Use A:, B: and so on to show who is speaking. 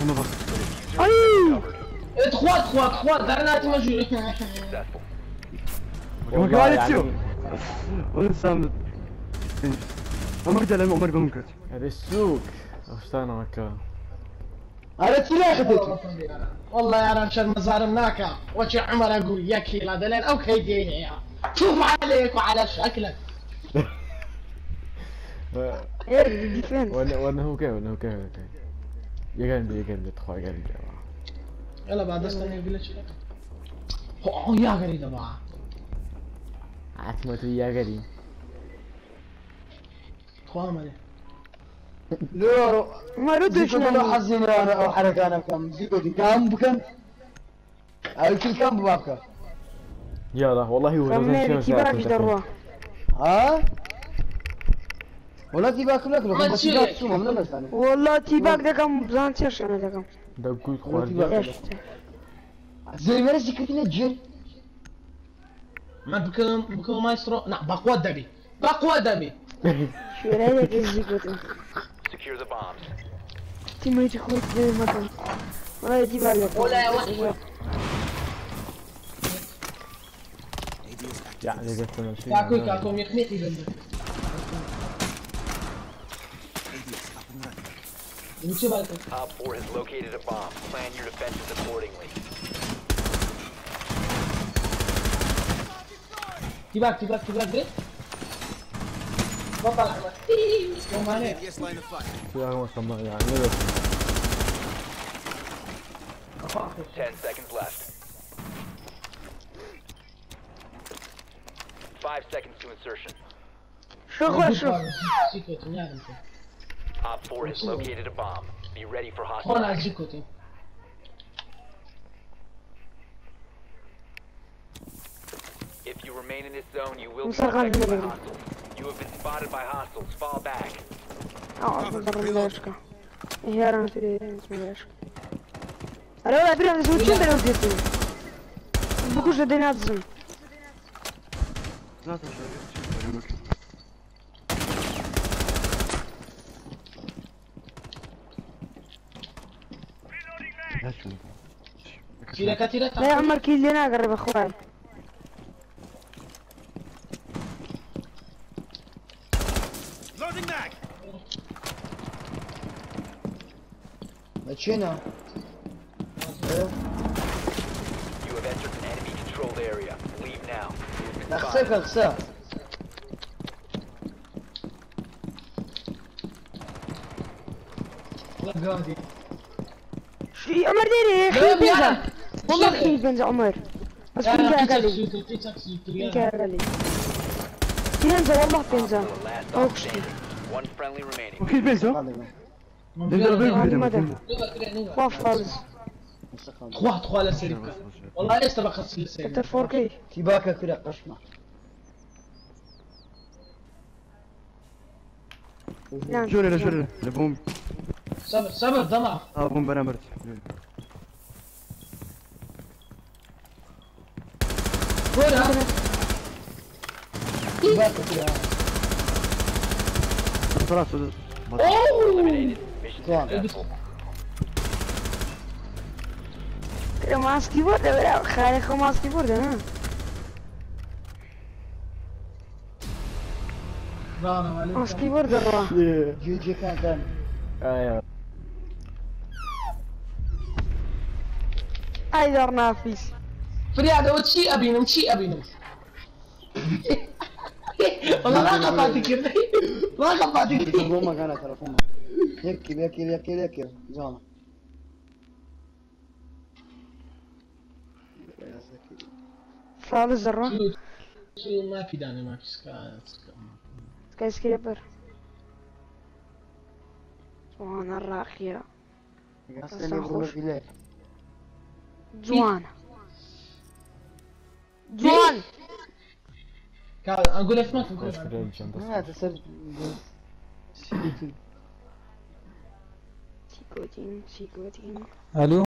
A: ما بس.
B: أي
C: 3 درناتي مجهول.
A: ما قالت شو. ونسام. عمر جل عمر بمكر.
D: هذا السوق اشتانا مكان.
B: على سلاح خذيته.
C: والله يا رجال مزارناك وجه عمر اقول يا كيلا دلين او كيديه يا شوف عليك وعلى شكلك.
B: ايه ديفنس.
D: وانا هو كيف يا قلبي تخوي قلبي.
C: يلا بعد استنى يقول لك هو يا قريب بقى.
D: عتمت يا قريب.
C: خوامله.
B: لو ما ردش
C: لو حزين انا او حركه انا كم زيكو دي كم بكم اي كم بابك
D: يلا والله هو
B: كم كبرك دروا
C: ها ولا تباك لك بس تباك شو من مثلا
B: والله تباك ده كم بزانتيش انا ده كم
D: دقوا خوارج
C: زي ما رزق كده جري ما بكم مايسترو لا بقوى دبي
B: شو رايك الزيكو
E: Secure the bombs.
B: تيمي تخرج من المكان ولا تباك
C: ولا واحد
D: يعني قلت له شيء
C: كاكو يخميتي بنده
E: Op 4 has located a bomb. Plan your defenses accordingly.
C: تباك دري بطل احمد
D: في أغمى سماء يعني
E: 10 seconds left. 5 seconds to insertion.
B: شوف
E: Op 4 has located a bomb. Be ready for hostile
C: هون
E: action.
C: زيكوتي
E: If you remain in this zone, you will be
B: مسرقان
E: detected by
B: جميل.
E: hostiles. You have been spotted by hostiles. Fall back.
B: برا هي انا في اسمه انا ابي نسوي كذا لو جيت بكوش دينا تزم
C: كثيرة
B: لا يا عمر كيل لنا قرب اخوي
C: ماشينا
E: You have entered an enemy-controlled area. Leave now. You have been
C: خسرك
E: spotted.
C: خسر لا قاضي
B: شو عمر ديري خيل بنزا والله خيل بنزا عمر بس كل جا قال لي قال لي بنزا والله بنزا
E: The last op standing. One friendly remaining.
A: وكيف بيزو؟
B: واف خالص
C: 3 لا سيريك والله ليش تبغى خسر السيريك
B: انت 4K
C: تباك كده قشمه
A: شو البوم
C: صبر ضمع
A: بوم بنا مرت
C: كورة تباك كده
A: خلاص
E: Eliminated. Mission successful.
B: كده ماسك كيبورد ولا خالي خو ماسك كيبورد ها ماسك كيبورد الروح
C: جي كان
D: ايوه
B: ايدر نافيس
C: فريادة وتشي ابينم والله ما قطعتك يا ما قطعتك
F: تقوم مكانها تلفونها يكي زانا
B: فاضي الزرة
C: ما في داني ما في
B: سكاي سكريبر سبحان الراقية جوان
C: اقول اسمك
B: سيكوتين
F: الو